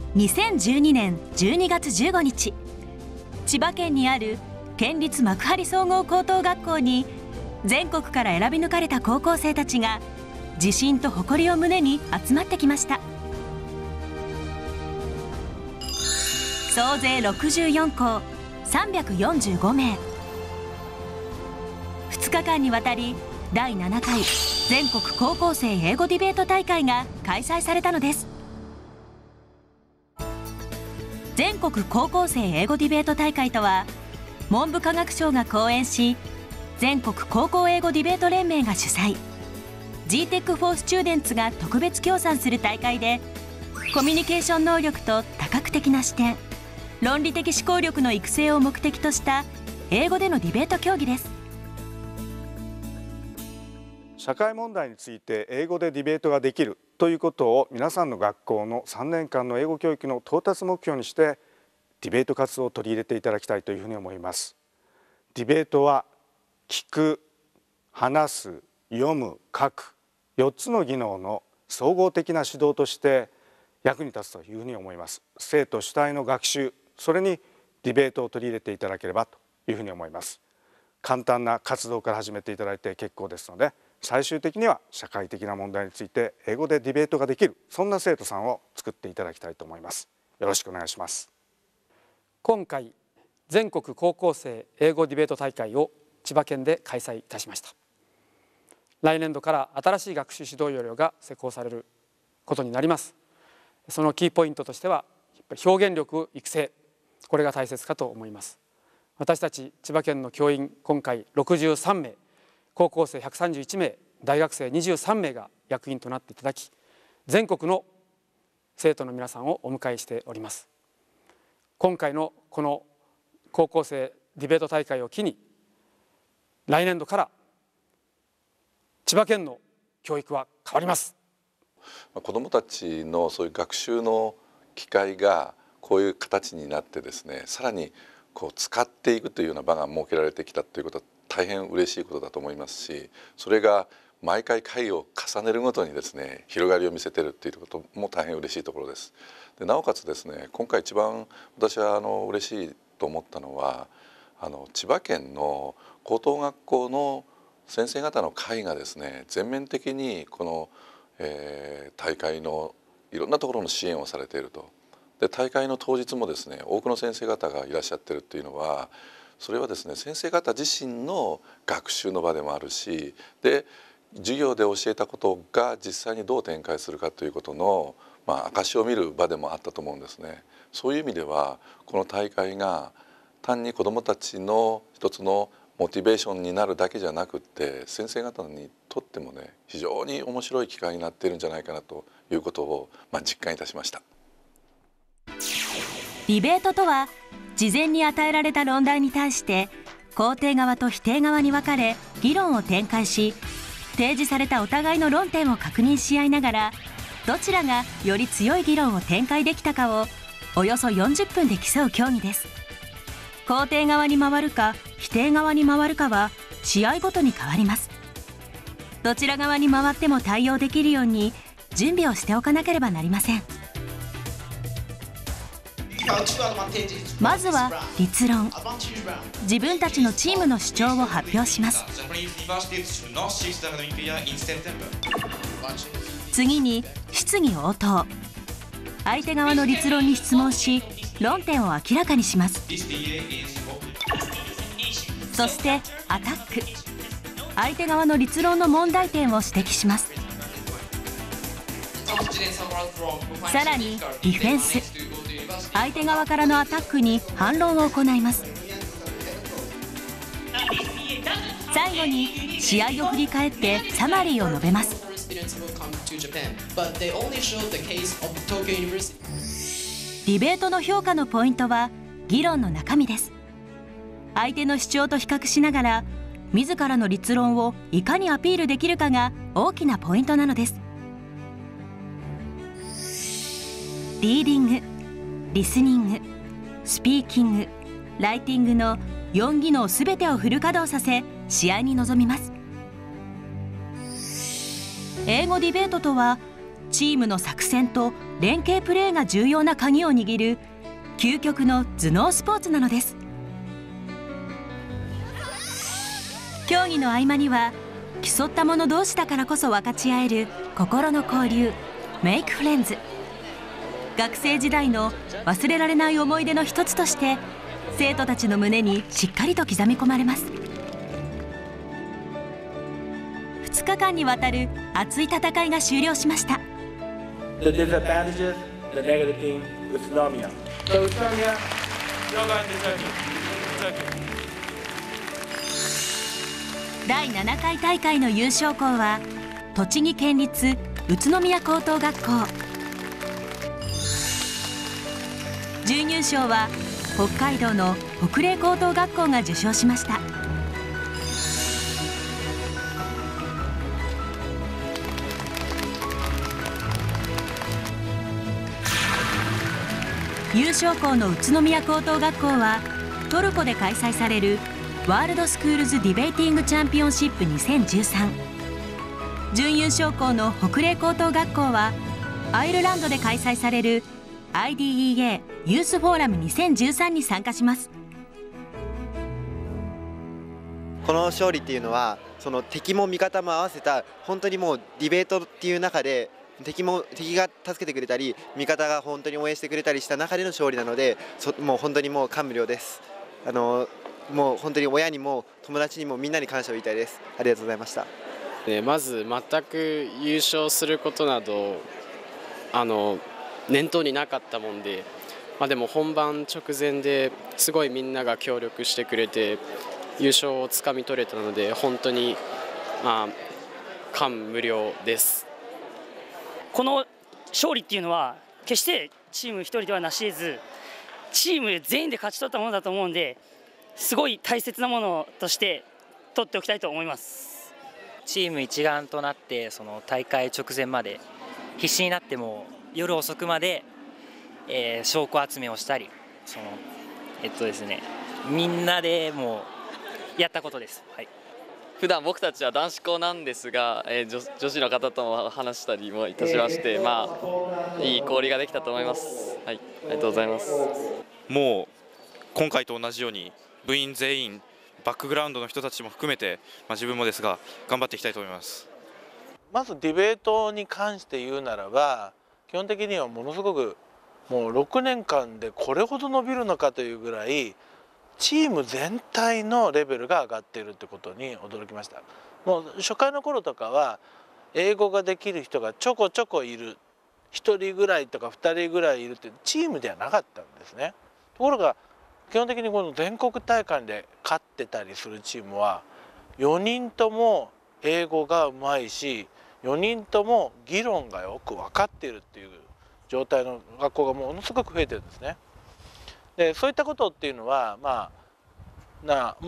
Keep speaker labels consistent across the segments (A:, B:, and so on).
A: 2012年12月15日、千葉県にある県立幕張総合高等学校に全国から選び抜かれた高校生たちが自信と誇りを胸に集まってきました。総勢64校345名、2日間にわたり第7回全国高校生英語ディベート大会が開催されたのです。全国高校生英語ディベート大会とは、文部科学省が後援し、全国高校英語ディベート連盟が主催、 GTEC for Students が特別協賛する大会で、コミュニケーション能力と多角的な視点、論理的思考力の育成を目的とした英語でのディベート競技です。
B: 社会問題について英語でディベートができるということを皆さんの学校の3年間の英語教育の到達目標にしてディベート活動を取り入れていただきたいというふうに思います。ディベートは聞く、話す、読む、書く4つの技能の総合的な指導として役に立つというふうに思います。生徒主体の学習、それにディベートを取り入れていただければというふうに思います。簡単な活動から始めていただいて結構ですので、最終的には社会的な問題について英語でディベートができる、そんな生徒さんを作っていただきたいと思います。よろしくお願いします。
C: 今回全国高校生英語ディベート大会を千葉県で開催いたしました。来年度から新しい学習指導要領が施行されることになります。そのキーポイントとしてはやっぱり表現力育成、これが大切かと思います。私たち千葉県の教員、今回63名、高校生131名、大学生23名が役員となっていただき、全国の生徒の皆さんをお迎えしております。今回のこの高校生ディベート大会を機に、来年度から千葉県の教育は変わります。
D: 子どもたちのそういう学習の機会がこういう形になってですね、さらに使っていくというような場が設けられてきたということは大変嬉しいことだと思いますし、それが毎回会を重ねるごとにですね広がりを見せているということも大変嬉しいところです。でなおかつですね、今回一番私は嬉しいと思ったのは、千葉県の高等学校の先生方の会がですね全面的にこの、大会のいろんなところの支援をされていると。で大会の当日もですね多くの先生方がいらっしゃってるっていうのは、それはですね先生方自身の学習の場でもあるし、で授業で教えたことが実際にどう展開するかということの、証を見る場でもあったと思うんですね。そういう意味ではこの大会が単に子どもたちの一つのモチベーションになるだけじゃなくって、先生方にとってもね非常に面白い機会になっているんじゃないかなということを、実感いたしました。
A: ディベートとは、事前に与えられた論題に対して肯定側と否定側に分かれ議論を展開し、提示されたお互いの論点を確認し合いながら、どちらがより強い議論を展開できたかをおよそ40分で競う競技です。肯定側に回るか否定側に回るかは試合ごとに変わります。どちら側に回っても対応できるように準備をしておかなければなりません。まずは立論。自分たちのチームの主張を発表します。次に質疑応答。相手側の立論に質問し、論点を明らかにします。そしてアタック。相手側の立論の問題点を指摘します。さらにディフェンス。相手側からのアタックに反論を行います。最後に試合を振り返ってサマリーを述べます。ディベートの評価のポイントは議論の中身です。相手の主張と比較しながら自らの立論をいかにアピールできるかが大きなポイントなのです。リーディング、リスニング、スピーキング、ライティングの4技能すべてをフル稼働させ試合に臨みます。英語ディベートとはチームの作戦と連携プレーが重要な鍵を握る究極の頭脳スポーツなのです。競技の合間には競った者同士だからこそ分かち合える心の交流、メイクフレンズ。学生時代の忘れられない思い出の一つとして生徒たちの胸にしっかりと刻み込まれます。2日間にわたる熱い戦いが終了しました。
E: The disadvantages, the negative thing, Utsunomiya. So Utsunomiya, you're going to Turkey.
A: 第7回大会の優勝校は栃木県立宇都宮高等学校。準優勝は北海道の北嶺高等学校が受賞しました。優勝校の宇都宮高等学校はトルコで開催されるワールドスクールズディベーティングチャンピオンシップ2013。準優勝校の北嶺高等学校はアイルランドで開催される IDEA ユースフォーラム2013に参加します。
F: この勝利っていうのはその敵も味方も合わせた本当にもうディベートっていう中で敵が助けてくれたり味方が本当に応援してくれたりした中での勝利なので、もう本当にもう感無量です。もう本当に親にも友達にもみんなに感謝を言いたいです。ありがとうございました。
G: まず全く優勝することなど念頭になかったもんで、でも本番直前ですごいみんなが協力してくれて優勝をつかみ取れたので本当に感無量です。
H: この勝利っていうのは決してチーム一人では成し得ずチーム全員で勝ち取ったものだと思うんで、すごい大切なものとして取っておきたいと思います。
I: チーム一丸となってその大会直前まで必死になっても夜遅くまで、証拠集めをしたりですね、みんなでもうやったことです。はい、
J: 普段僕たちは男子校なんですが、女子の方とも話したりもいたしまして、いい交流ができたと思います。はい、ありがとうございます。
K: もう今回と同じように部員全員バックグラウンドの人たちも含めて、自分もですが頑張っていきたいと思います。
E: まずディベートに関して言うならば基本的にはものすごくもう6年間でこれほど伸びるのかというぐらいチーム全体のレベルが上がっているってことに驚きました。もう初回の頃とかは英語ができる人がちょこちょこいる、1人ぐらいとか2人ぐらいいるってチームではなかったんですね。ところが基本的にこの全国大会で勝ってたりするチームは4人とも英語がうまいし4人とも議論がよく分かっているっていう状態の学校がものすごく増えてるんですね。でそういったことっていうのはもう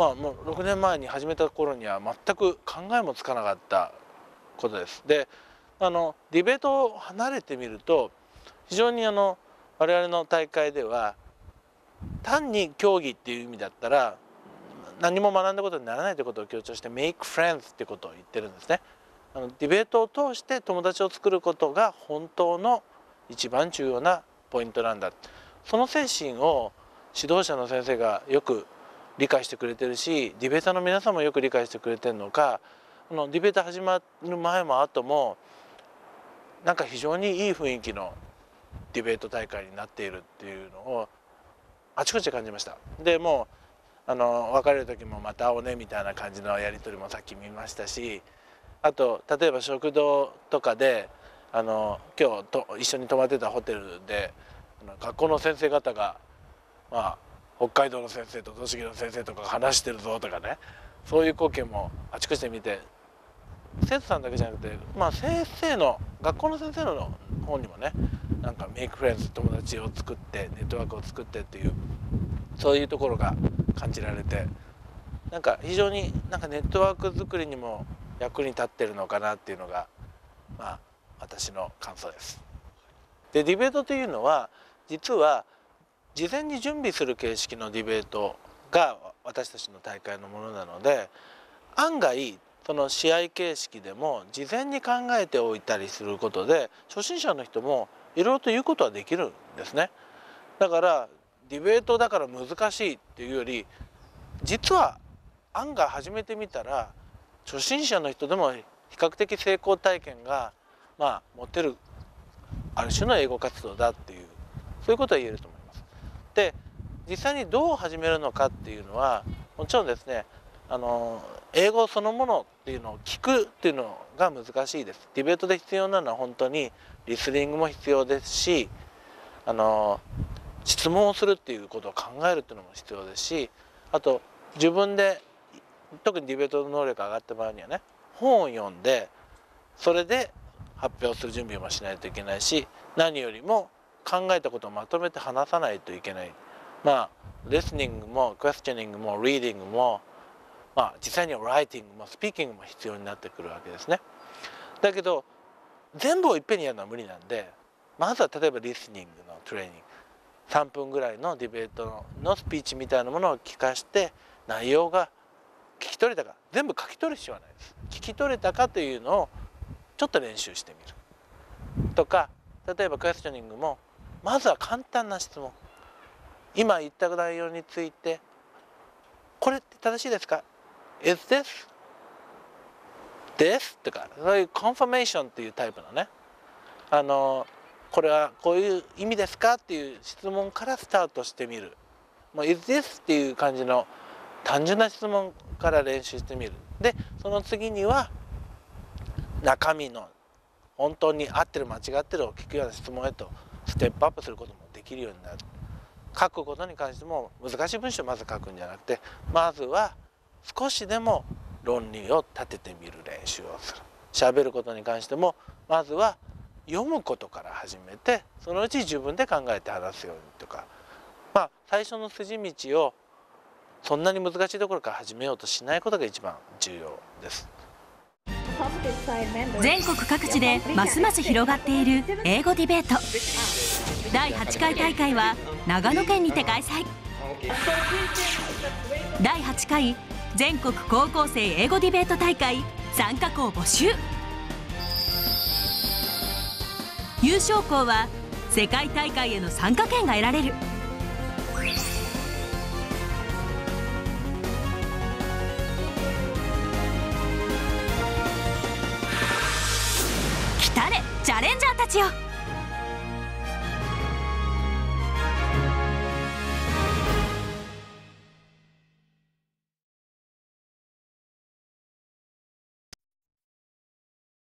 E: 6年前に始めた頃には全く考えもつかなかったことです。でディベートを離れてみると非常に我々の大会では単に競技っていう意味だったら何も学んだことにならないということを強調して Make friends ってことを言ってるんですね。ディベートを通して友達を作ることが本当の一番重要なポイントなんだ。その精神を指導者の先生がよく理解してくれてるしディベーターの皆さんもよく理解してくれてるのかディベート始まる前も後もなんか非常にいい雰囲気のディベート大会になっているっていうのをあちこちで感じました。でもう別れる時もまた会おうねみたいな感じのやり取りもさっき見ましたし、あと例えば食堂とかで今日一緒に泊まってたホテルで学校の先生方が北海道の先生と栃木の先生とかが話してるぞとかね、そういう光景もあちこちで見て生徒さんだけじゃなくて、学校の先生の方にもねなんかメイクフレンズ友達を作ってネットワークを作ってっていうそういうところが感じられてなんか非常になんかネットワーク作りにも役に立ってるのかなっていうのが私の感想です。でディベートというのは実は事前に準備する形式のディベートが私たちの大会のものなので案外その試合形式でも事前に考えておいたりすることで初心者の人もいろいろと言うことはできるんですね。だからディベートだから難しいっていうより、実は案外始めてみたら初心者の人でも比較的成功体験が持てるある種の英語活動だっていう、そういうことは言えると思います。で、実際にどう始めるのかっていうのはもちろんですね、英語そのものっていうのを聞くっていうのが難しいです。ディベートで必要なのは本当にリスニングも必要ですし、質問をするっていうことを考えるっていうのも必要ですし、あと自分で特にディベートの能力が上がった場合にはね、本を読んでそれで発表する準備もしないといけないし、何よりも考えたことをまとめて話さないといけない。リスニングもクエスチョニングもリーディングも、実際にはライティングもスピーキングも必要になってくるわけですね。だけど全部をいっぺんにやるのは無理なんで、まずは例えばリスニングのトレーニング、3分ぐらいのディベートのスピーチみたいなものを聞かして、内容が聞き取れたか、全部書き取る必要はないです。聞き取れたかというのをちょっと練習してみるとか、例えばクエスチョニングもまずは簡単な質問、今言った内容についてこれって正しいですか、 Is this? This? とか、そういうコンファメーションっていうタイプのね、これはこういう意味ですかっていう質問からスタートしてみる。もう Is this? っていう感じの単純な質問から練習してみる。でその次には中身の本当に合ってる間違ってるを聞くような質問へとステップアップすることもできるようになる。書くことに関しても難しい文章をまず書くんじゃなくて、まずは少しでも論理を立ててみる練習をする。喋ることに関してもまずは読むことから始めて、そのうち自分で考えて話すようにとか、最初の筋道をそんなに難しいところから始めようとしないことが一番重要です。
A: 全国各地でますます広がっている英語ディベート。第8回大会は長野県にて開催。第8回全国高校生英語ディベート大会参加校募集。優勝校は世界大会への参加権が得られる。来たれチャレンジャーたちよ。